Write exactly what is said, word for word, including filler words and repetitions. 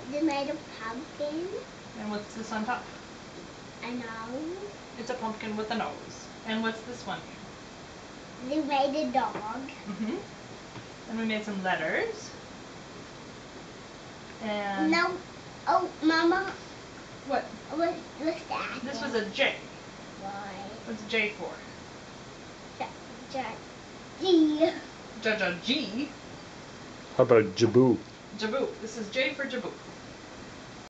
They made a pumpkin. And what's this on top? A nose. It's a pumpkin with a nose. And what's this one? They made a dog. Mhm. And we made some letters. And No. Oh, Mama. What? What? What's that? This was a J. Why? What's J for? J. J. G. J J G. How about Jaboo? Jaboo. This is J for Jaboo.